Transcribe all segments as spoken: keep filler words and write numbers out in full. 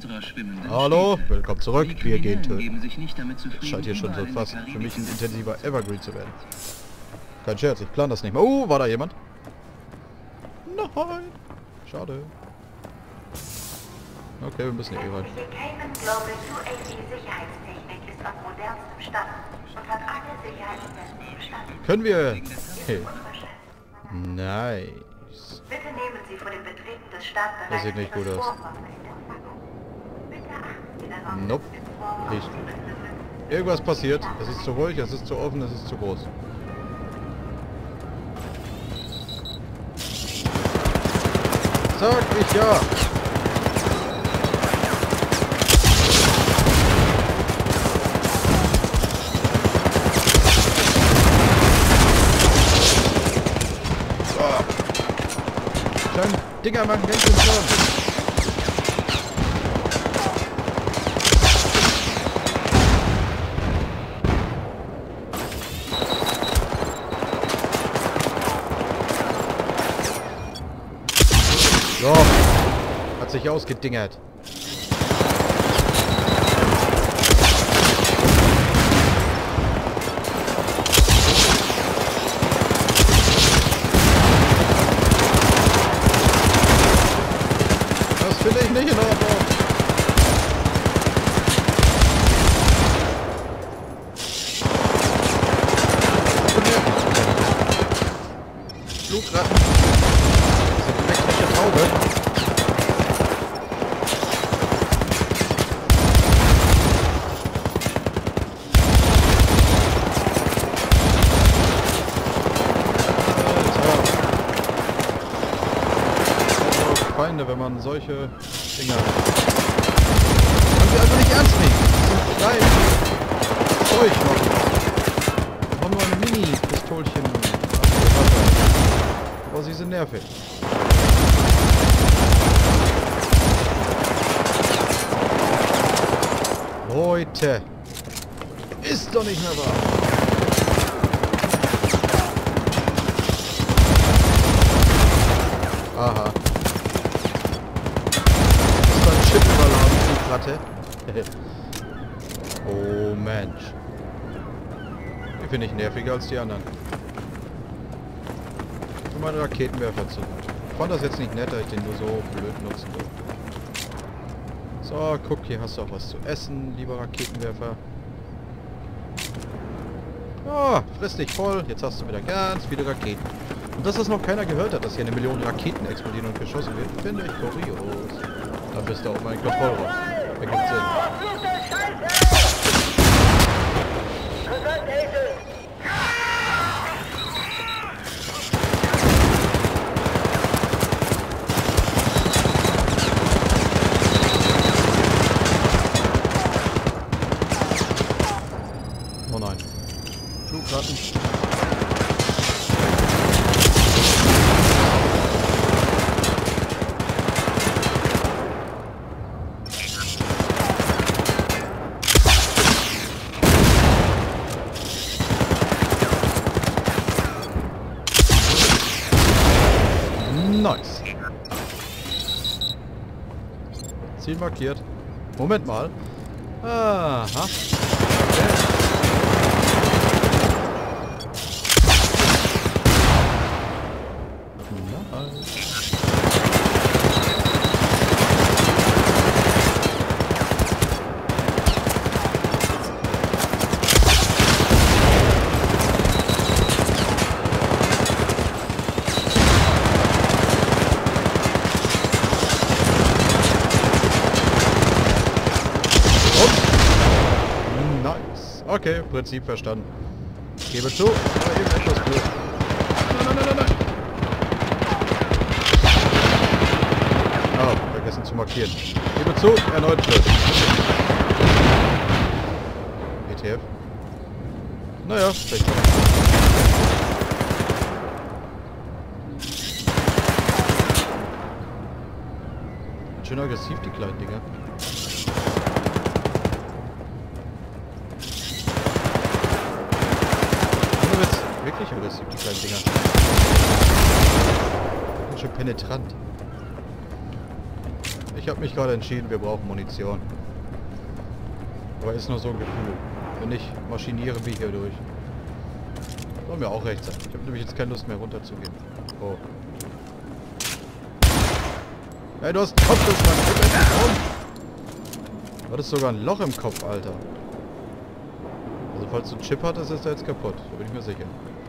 Hallo, willkommen zurück. Wir gehen töten. Sich nicht damit Das scheint hier schon so fast für mich ein intensiver Evergreen zu werden. Kein Scherz, ich plan das nicht mehr. Oh, war da jemand? Nein. Schade. Okay, wir müssen hier eh rein. Die Cayman Global zwei A C-Sicherheitstechnik ist auf modernstem Stand und hat alle Sicherheitstests bestanden. Können wir... Hey. Nice. Bitte nehmen Sie vor dem Betreten des Startbereichs Das sieht nicht gut aus. Bitte achten Sie darauf, Nope. Nicht. Irgendwas passiert. Es ist zu ruhig, es ist zu offen, es ist zu groß. Sag ich ja. Kleine Dinger machen ganz schön Schaden. So. Hat sich ausgedingert. Das finde ich nicht in Ordnung. Flugratten. Das sind elektrische Taube. Feinde, wenn man solche Dinger... Man sie einfach nicht ernst nehmen. Das sind klein Zeug noch. Wir haben nur ein Mini-Pistolchen. Aber sie sind nervig. Leute. Ist doch nicht mehr wahr. Aha. Chip überladen, die Ratte. Oh Mensch. Die finde ich nerviger als die anderen. Und mein Raketenwerfer zu. Ich fand das jetzt nicht nett, dass ich den nur so blöd nutzen will. So, guck, hier hast du auch was zu essen, lieber Raketenwerfer. Oh, friss dich voll. Jetzt hast du wieder ganz viele Raketen. Und dass das noch keiner gehört hat, dass hier eine Million Raketen explodieren und geschossen wird, finde ich kurios. Dafür ist da auch mein Kontrollraum. Ergibt Sinn. Oh nein. Flugratten. Nice. Ziel markiert. Moment mal. Aha. Okay. Okay, Prinzip verstanden. Ich gebe zu, aber eben etwas blöd. Nein, nein, nein, nein, nein. Oh, vergessen zu markieren. Ich gebe zu, erneut blöd. E T F. Naja, vielleicht. Schön aggressiv, die kleinen Dinger. Wirklich aggressiv, die kleinen Dinger. Ganz schön penetrant. Ich Ich habe mich gerade entschieden, wir brauchen Munition. Aber ist nur so ein Gefühl. Wenn nicht, maschinieren wir hier durch. Soll mir auch recht sein. Ich habe nämlich jetzt keine Lust mehr runterzugehen. Oh. Hey, du hast einen Kopf, das ist mein Kopf endlich um. Du hattest sogar ein Loch im Kopf, Alter. Also falls du einen Chip hattest, ist er jetzt kaputt. Da bin ich mir sicher.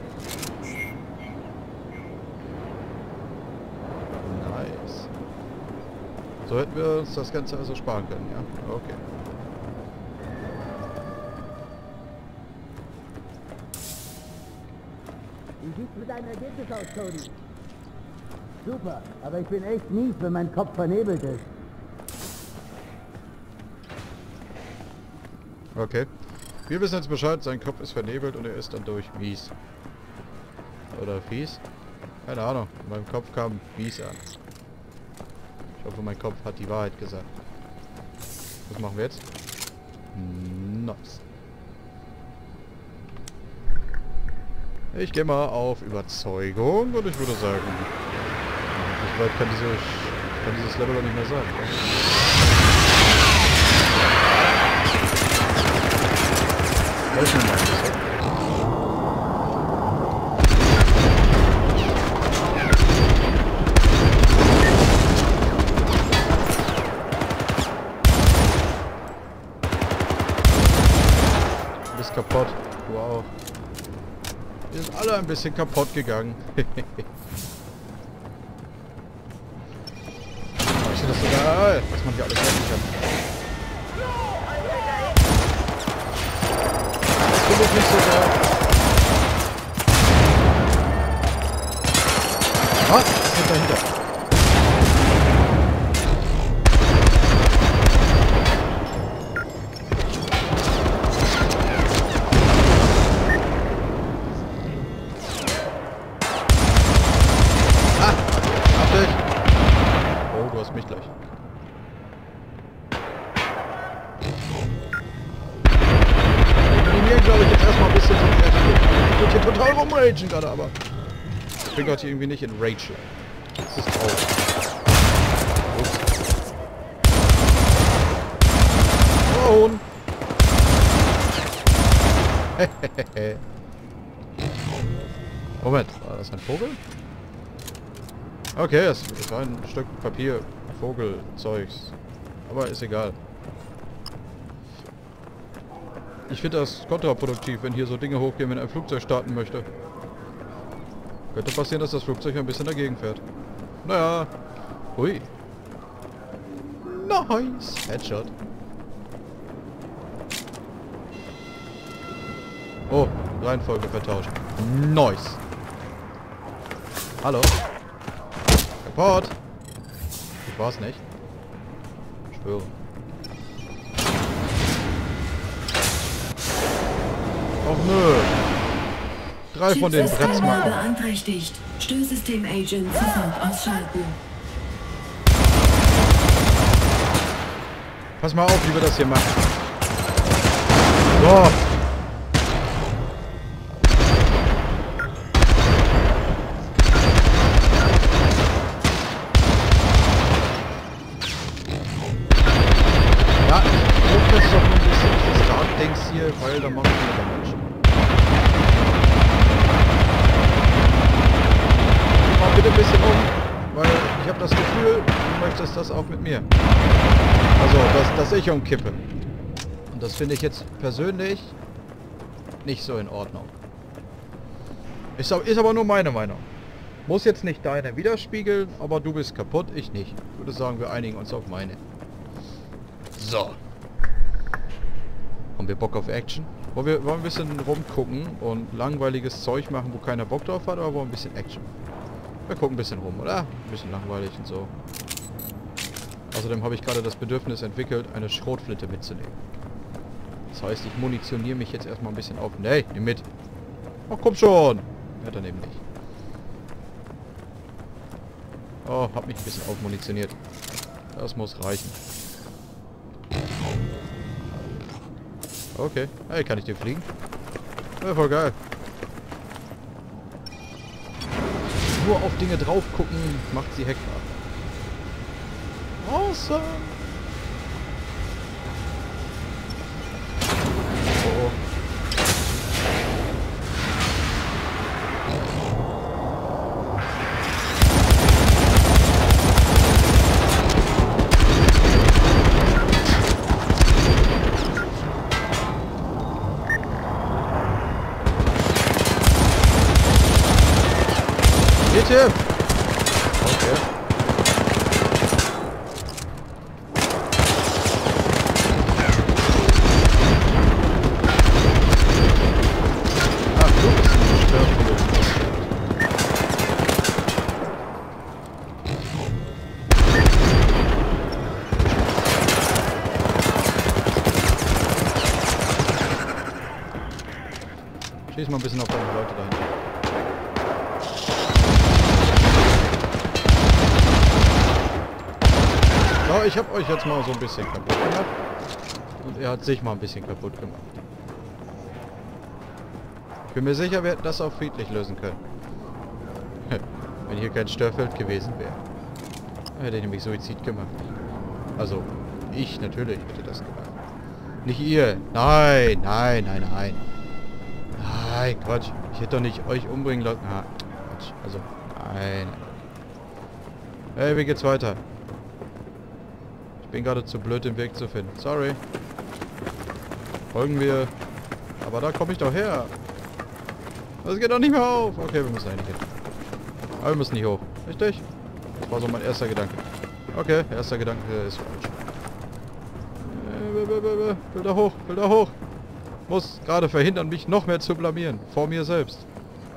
Nice. So hätten wir uns das Ganze also sparen können, ja? Okay. Wie sieht's mit deinem Ergebnis aus, Cody? Super, aber ich bin echt mies, wenn mein Kopf vernebelt ist. Okay. Wir wissen jetzt Bescheid, sein Kopf ist vernebelt und er ist dann durch mies. Oder fies? Keine Ahnung. In meinem Kopf kam mies an. Ich hoffe, mein Kopf hat die Wahrheit gesagt. Was machen wir jetzt? Nice. Ich gehe mal auf Überzeugung und ich würde sagen, wie weit kann, diese, kann dieses Level doch nicht mehr sein. Helf mir mal ein bisschen. Du bist kaputt. Wow. Wir sind alle ein bisschen kaputt gegangen. Ich finde das so geil, was man hier alles machen kann. Das finde ich nicht so geil. Was? Was ist dahinter? Mich gleich. Wir minimieren, glaube ich, jetzt erstmal ein bisschen so Rage. Ich bin hier total rumragen gerade, aber ich bin gerade hier irgendwie nicht in Rage. Das ist traurig. Ups. Oh. Moment, war das ein Vogel? Okay, es ist ein Stück Papier, Vogel, Zeugs. Aber ist egal. Ich finde das kontraproduktiv, wenn hier so Dinge hochgehen, wenn ein Flugzeug starten möchte. Könnte passieren, dass das Flugzeug ein bisschen dagegen fährt. Naja. Hui. Nice. Headshot. Oh, Reihenfolge vertauscht. Nice. Hallo. Kaputt. Ich war's nicht. Ich schwöre. Och nö. Drei von den Bretzmacken. Beeinträchtigt. Störsystem-Agent sofort ausschalten. Pass mal auf, wie wir das hier machen. So. Hier, weil da machen wir Damage. Mach bitte ein bisschen um, weil ich habe das Gefühl, du möchtest das auch mit mir. Also, dass, dass ich umkippe. Und das finde ich jetzt persönlich nicht so in Ordnung. Ist, ist aber nur meine Meinung. Muss jetzt nicht deine widerspiegeln, aber du bist kaputt, ich nicht. Ich würde sagen, wir einigen uns auf meine. So. Haben wir Bock auf Action? Wollen wir, wollen wir ein bisschen rumgucken und langweiliges Zeug machen, wo keiner Bock drauf hat, oder wollen wir ein bisschen Action? Wir gucken ein bisschen rum, oder? Ein bisschen langweilig und so. Außerdem habe ich gerade das Bedürfnis entwickelt, eine Schrotflinte mitzunehmen. Das heißt, ich munitioniere mich jetzt erstmal ein bisschen auf. Nee, nimm mit. Ach, komm schon! Ja, dann eben nicht. Oh, hab mich ein bisschen aufmunitioniert. Das muss reichen. Okay. Hey, kann ich dir fliegen? Ja, voll geil. Nur auf Dinge drauf gucken macht sie hackbar. Awesome. Oh. Bitte! Okay. Ach, du bist ein Störpilot. Schieß mal ein bisschen auf deine Leute dahin. So, ich habe euch jetzt mal so ein bisschen kaputt gemacht. Und er hat sich mal ein bisschen kaputt gemacht. Ich bin mir sicher, wir hätten das auch friedlich lösen können. Wenn hier kein Störfeld gewesen wäre. Hätte ich nämlich Suizid gemacht. Also, ich natürlich hätte das gemacht. Nicht ihr. Nein, nein, nein, nein. Nein, Quatsch. Ich hätte doch nicht euch umbringen lassen. Ah, Quatsch. Also, nein. Hey, wie geht's weiter? Ich bin gerade zu blöd, den Weg zu finden. Sorry. Folgen wir. Aber da komme ich doch her. Das geht doch nicht mehr auf. Okay, wir müssen eigentlich hin. Aber wir müssen nicht hoch. Richtig? Das war so mein erster Gedanke. Okay, erster Gedanke ist falsch. Äh, will da hoch, will da hoch. Muss gerade verhindern, mich noch mehr zu blamieren. Vor mir selbst.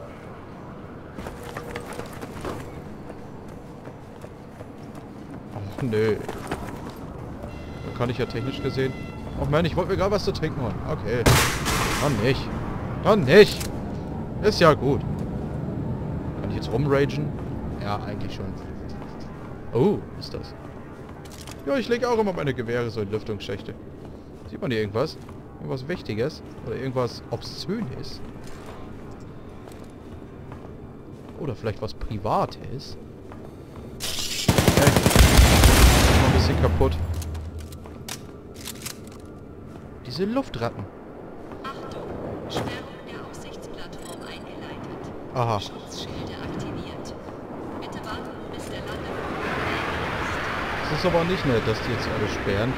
Ach, nö. Da kann ich ja technisch gesehen... Ach man, ich wollte mir gerade was zu trinken holen. Okay. Dann nicht. Dann nicht. Ist ja gut. Kann ich jetzt rumragen? Ja, eigentlich schon. Oh, was ist das? Ja, ich lege auch immer meine Gewehre so in Lüftungsschächte. Sieht man hier irgendwas? Irgendwas Wichtiges? Oder irgendwas Obszönes? Oder vielleicht was Privates? Okay. Mal ein bisschen kaputt. Diese Luftratten. Achtung! Sperrung der Aussichtsplattform eingeleitet. Aha. Schutzschilde aktiviert. Bitte warten, bis der Landeflug ist. Das ist aber nicht nett, dass die jetzt alle sperren.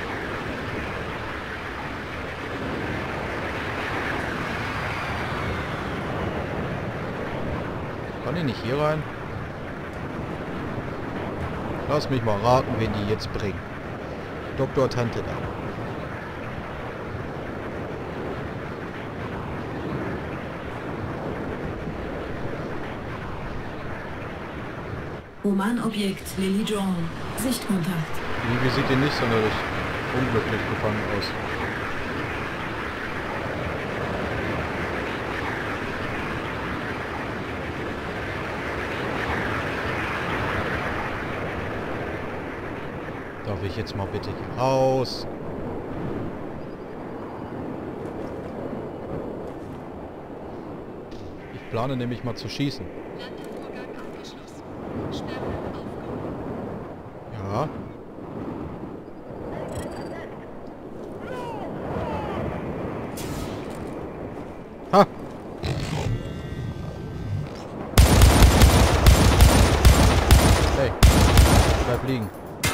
Kann ich nicht hier rein? Lass mich mal raten, wen die jetzt bringen. Doktor Tante da. Romanobjekt Lily John. Sichtkontakt. Die sieht die nicht sonderlich unglücklich gefangen aus. Darf ich jetzt mal bitte hier raus? Ich plane nämlich mal zu schießen. Landevorgang abgeschlossen. Sperrung aufgehoben. Ja. Ha! Hey, bleib liegen.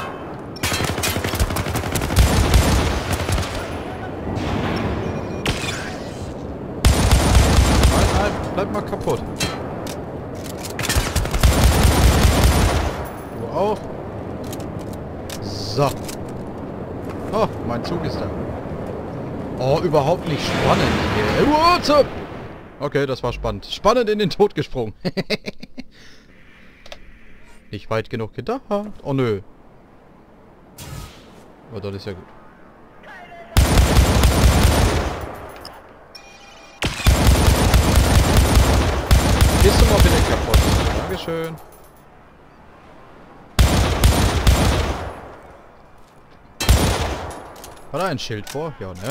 Nein, nein, bleib mal kaputt. Du auch? So. Oh, mein Zug ist da. Oh, überhaupt nicht spannend hier. What's up? Okay, das war spannend. Spannend in den Tod gesprungen. Nicht weit genug gedacht. Oh, nö. Aber das ist ja gut. Gehst du mal bitte kaputt. Dankeschön. Hat er ein Schild vor? Ja, ne?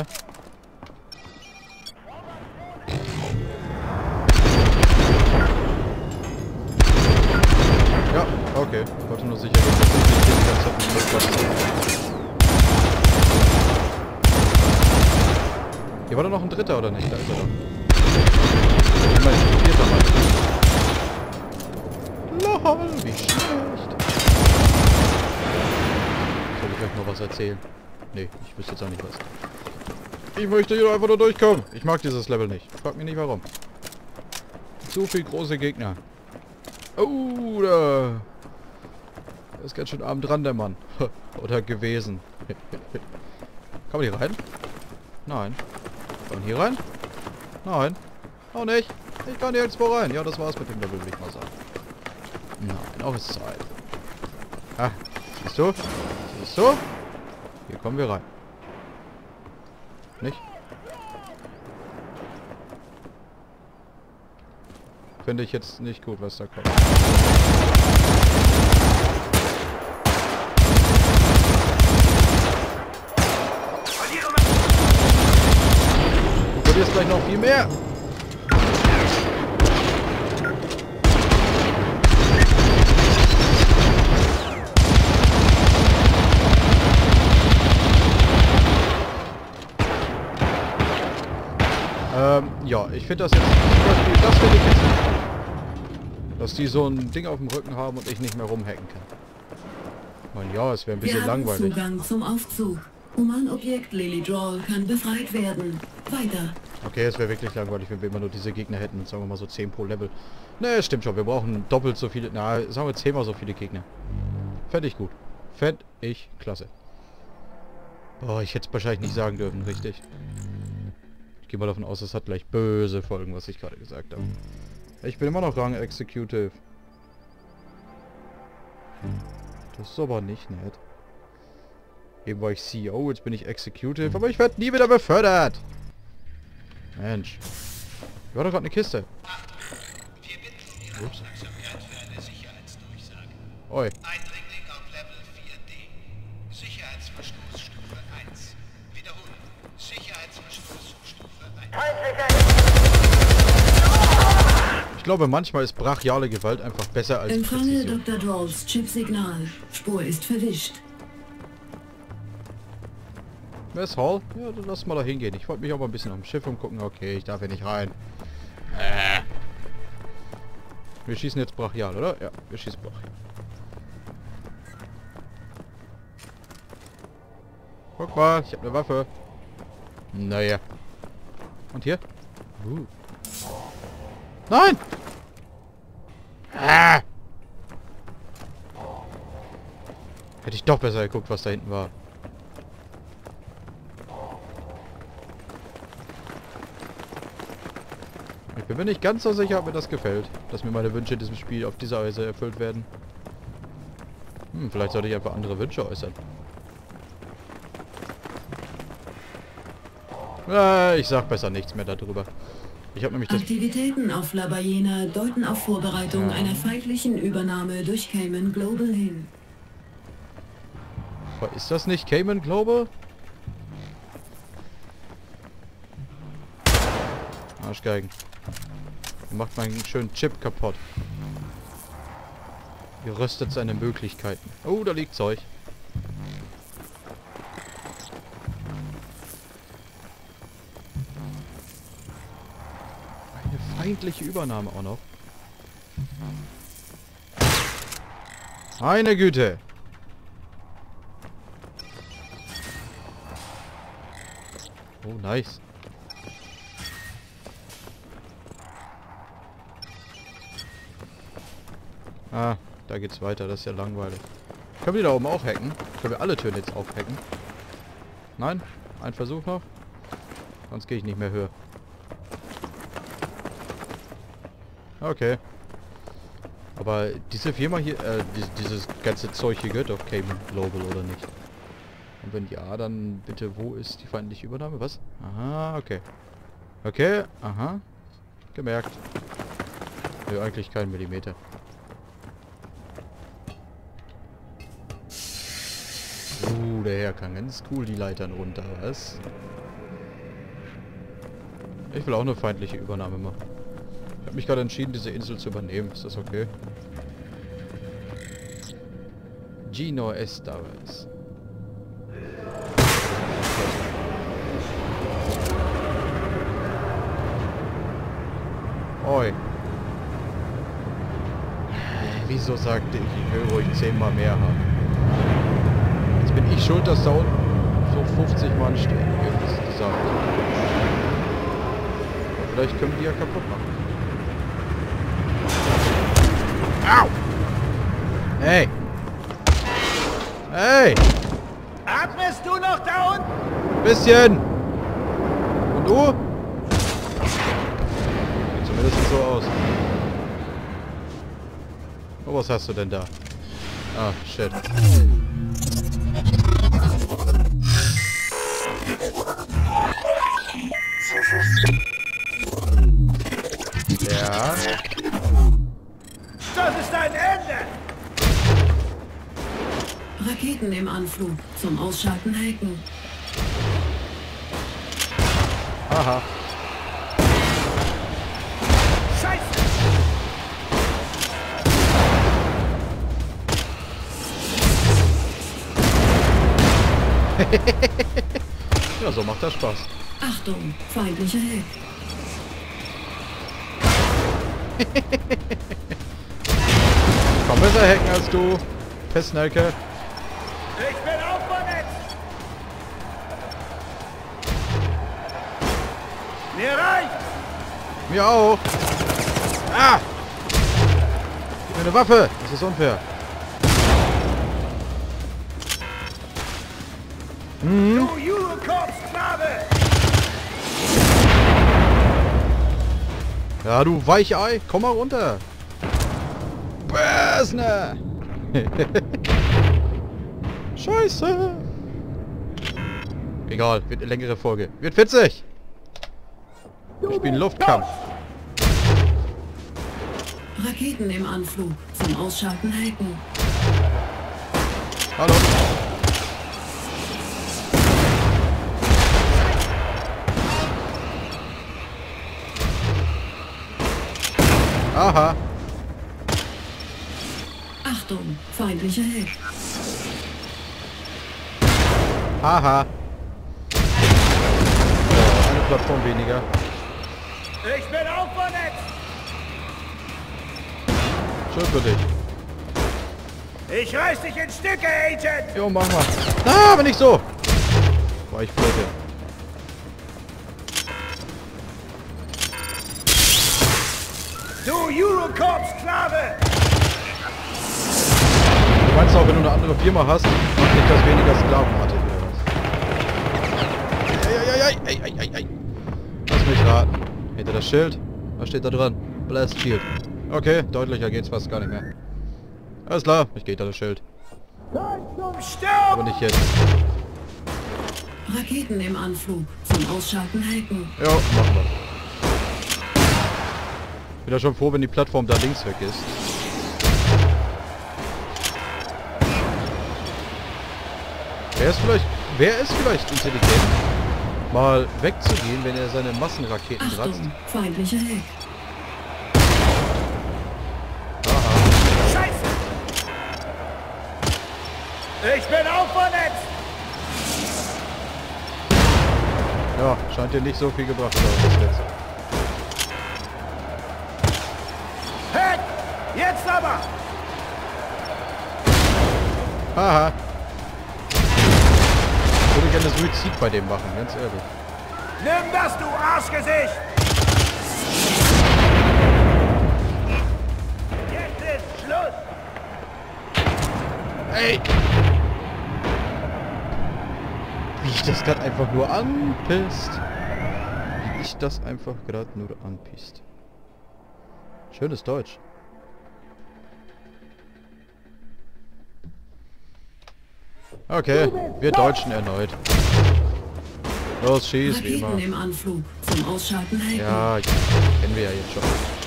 Ja, okay. Ich wollte nur sicher gehen, dass ich nicht die ganze Zeit mit Platz. Hier war doch noch ein dritter, oder nicht? Da ist er doch. Immerhin ein vierter Mann. Lol, wie schlecht. Soll ich euch noch was erzählen? Nee, ich wüsste jetzt auch nicht was. Ich möchte hier einfach nur durchkommen. Ich mag dieses Level nicht. Frag mich nicht warum. Zu viele große Gegner. Oh, da. Der ist ganz schön arm dran, der Mann. Oder gewesen. Kann man hier rein? Nein. Kann man hier rein? Nein. Auch nicht. Ich kann hier jetzt wo rein. Ja, das war's mit dem Level, will ich mal sagen. Nein, auch ist Zeit. Ah, siehst du? Siehst du? Hier kommen wir rein. Nicht? Finde ich jetzt nicht gut, was da kommt. Du verlierst gleich noch viel mehr. Ähm, ja, ich finde das jetzt, zum Beispiel, das finde ich jetzt nicht gut. Dass die so ein Ding auf dem Rücken haben und ich nicht mehr rumhacken kann. Ich meine, ja, es wäre ein bisschen Wir haben langweilig. Zugang zum Aufzug. Humanobjekt Lily Drawl kann befreit werden. Weiter. Okay, es wäre wirklich langweilig, wenn wir immer nur diese Gegner hätten. Und sagen wir mal so zehn pro Level. Ne, stimmt schon. Wir brauchen doppelt so viele, na, sagen wir zehnmal so viele Gegner. Fände ich gut. Fände ich klasse. Oh, ich hätte es wahrscheinlich nicht sagen dürfen, richtig. Ich gehe mal davon aus, es hat gleich böse Folgen, was ich gerade gesagt habe. Ich bin immer noch Rang Executive. Das ist aber nicht nett. Eben war ich C E O, jetzt bin ich Executive, aber ich werde nie wieder befördert. Mensch. Hier war doch gerade eine Kiste. Ups. Oi. Eindringling auf Level vier D. Sicherheitsverstoß Stufe eins. Wiederholen. Sicherheitsverstoß Stufe eins. Ich glaube, manchmal ist brachiale Gewalt einfach besser als Empfange Präzision. Doktor Drawls Chipsignal. Spur ist verwischt. Wer ist Hall? Ja, dann lass mal da hingehen. Ich wollte mich auch mal ein bisschen am Schiff umgucken. Okay, ich darf hier nicht rein. Äh. Wir schießen jetzt brachial, oder? Ja, wir schießen brachial. Guck mal, ich habe eine Waffe. Naja. Und hier? Uh. Nein! Ah! Hätte ich doch besser geguckt, was da hinten war. Ich bin mir nicht ganz so sicher, ob mir das gefällt, dass mir meine Wünsche in diesem Spiel auf diese Weise erfüllt werden. Hm, vielleicht sollte ich einfach andere Wünsche äußern. Äh, ich sag besser nichts mehr darüber. Ich habe nämlich das... Aktivitäten auf La Ballena deuten auf Vorbereitung Ja. einer feindlichen Übernahme durch Cayman Global hin. Ist das nicht Cayman Global? Arschgeigen. Macht meinen schönen Chip kaputt. Ihr rüstet seine Möglichkeiten. Oh, da liegt Zeug. Eine feindliche Übernahme auch noch. Meine Güte. Oh, nice. Ah, da geht's weiter. Das ist ja langweilig. Können wir da oben auch hacken? Können wir alle Türen jetzt auch hacken? Nein? Ein Versuch noch? Sonst gehe ich nicht mehr höher. Okay. Aber diese Firma hier, äh, die, dieses ganze Zeug hier gehört auf Cayman Global, oder nicht? Und wenn ja, dann bitte, wo ist die feindliche Übernahme? Was? Aha, okay. Okay, aha. Gemerkt. Ja, eigentlich kein Millimeter. Uh, der Herr kann ganz cool die Leitern runter, was? Ich will auch eine feindliche Übernahme machen. Ich habe mich gerade entschieden, diese Insel zu übernehmen. Ist das okay? Gino Estaves. Oi. Wieso sagte ich, ich will ruhig zehnmal mehr haben? Jetzt bin ich schuld, dass da unten so fünfzig Mann stehen. Irgendwie gesagt. Vielleicht können wir die ja kaputt machen. Au! Hey! Hey! Atmest du noch da unten? Bisschen! Und du? Sieht zumindest so aus. Oh, was hast du denn da? Ah, shit. Ja. Das ist ein Ende! Raketen im Anflug. Zum Ausschalten hacken. Aha. Scheiße! Ja, so macht das Spaß. Achtung, feindlicher Hack. Komm, besser hacken als du. Pestnelke. Ich bin auch vernetzt! Mir reicht! Mir auch. Ah! Gib mir eine Waffe. Das ist unfair. Mhm. Du Eurocorps-Sklave! Ja, du Weichei. Komm mal runter. Bäsne. Scheiße. Egal, wird eine längere Folge. Wird witzig. Wir spielen Luftkampf. Raketen im Anflug. Zum Ausschalten hacken. Hallo. Aha. Achtung, feindlicher Hack. Haha. Oh, eine Plattform weniger. Ich bin auch vernetzt! Schön für dich. Ich reiß dich in Stücke, Agent! Jo, mach mal. Ah, aber nicht so. War ich blöd. Du Eurocorps-Sklave! Du meinst auch, wenn du eine andere Firma hast, macht nicht das weniger Sklavenartig oder was? Ei, ei, ei, ei, ei, ei. Lass mich raten. Hinter das Schild? Was steht da dran? Blast Shield. Okay, deutlicher geht's fast gar nicht mehr. Alles klar, ich gehe hinter das Schild. Stirb! Aber nicht jetzt. Raketen im Anflug. Zum Ausschalten hacken. Jo, machen wir. Bin ja schon froh, wenn die Plattform da links weg ist. Wer ist vielleicht, wer ist vielleicht intelligent, mal wegzugehen, wenn er seine Massenraketen kratzt? Achtung, feindlicher Hack. Aha. Scheiße! Ich bin auch vernetzt! Ja, scheint dir nicht so viel gebracht zu haben, das letzte. Hack! Jetzt aber! Haha. Ich würde gerne Suizid bei dem machen, ganz ehrlich. Nimm das, du Arschgesicht! Jetzt ist Schluss! Ey! Wie ich das gerade einfach nur anpisst. Wie ich das einfach gerade nur anpisst. Schönes Deutsch. Okay, wir Deutschen erneut. Los, schieß, wie immer. Raketen im Anflug. Zum Ausschalten hacken. Ja, kennen wir ja jetzt schon.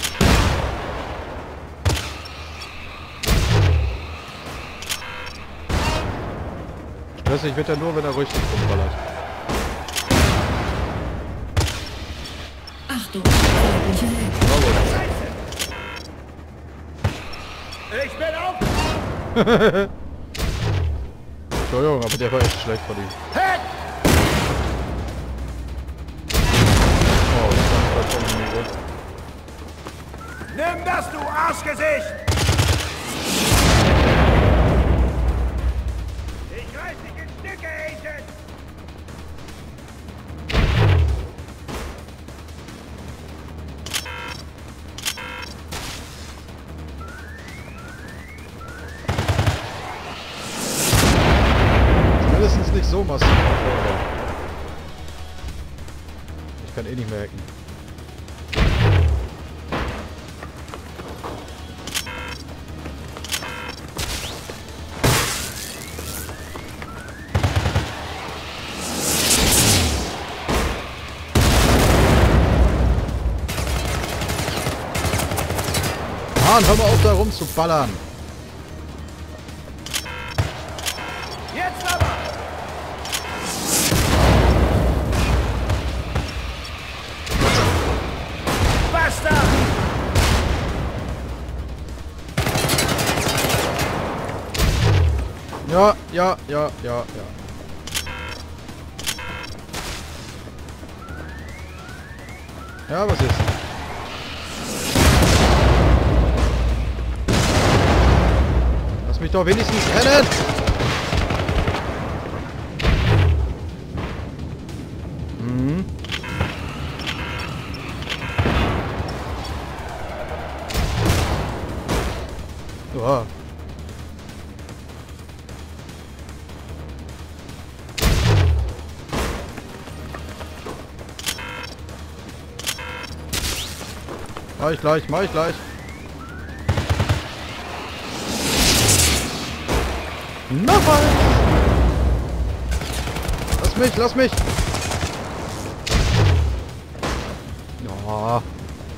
Stressig wird er nur, wenn er richtig rumballert. Achtung, feindlicher Hack. Bravo. Ich bin auch... Entschuldigung, aber der war echt schlecht von ihm. Oh, das war nicht von ihm gut. Nimm das, du Arschgesicht! Ich reiß dich in Stücke, Agent! Mindestens nicht so massiv. Ich kann eh nicht mehr hacken. Mann, hör mal auf da rumzuballern. Jetzt aber! Basta! Ja, ja, ja, ja, ja. Ja, was ist? Lass mich doch wenigstens rennen! Mhm. Uah. Mach ich gleich, mach ich gleich. Noch eins! Lass mich, lass mich! Ja.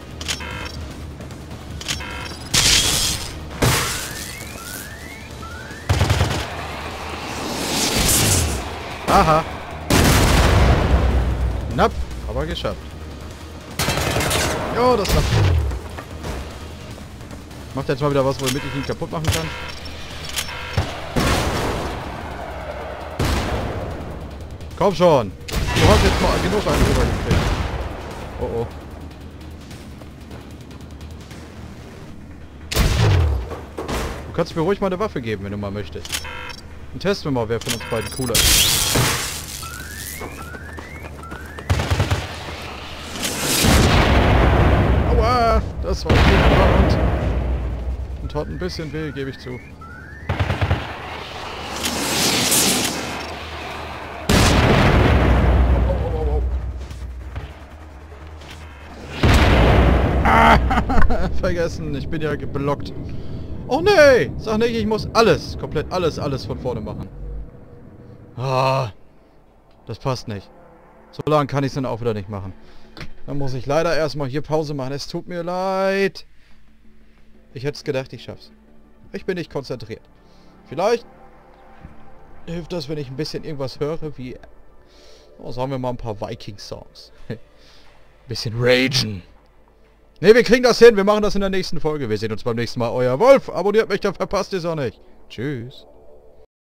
Aha. Knapp, aber geschafft. Jo, das klappt. Macht jetzt mal wieder was, womit ich ihn kaputt machen kann. Komm schon! Du hast jetzt mal genug einen rübergekriegt. Oh oh. Du kannst mir ruhig mal eine Waffe geben, wenn du mal möchtest. Und testen wir mal, wer von uns beiden cooler ist. Aua! Das war gut und hat ein bisschen weh, gebe ich zu. Vergessen, ich bin ja geblockt. Oh nee! Sag nicht, ich muss alles, komplett alles, alles von vorne machen. Ah, das passt nicht. So lange kann ich es dann auch wieder nicht machen. Dann muss ich leider erstmal hier Pause machen. Es tut mir leid. Ich hätte es gedacht, ich schaff's. Ich bin nicht konzentriert. Vielleicht hilft das, wenn ich ein bisschen irgendwas höre, wie... Oh, sagen wir mal ein paar Viking-Songs. Bisschen ragen. Ne, wir kriegen das hin. Wir machen das in der nächsten Folge. Wir sehen uns beim nächsten Mal. Euer Wolf. Abonniert mich, dann verpasst ihr es auch nicht. Tschüss.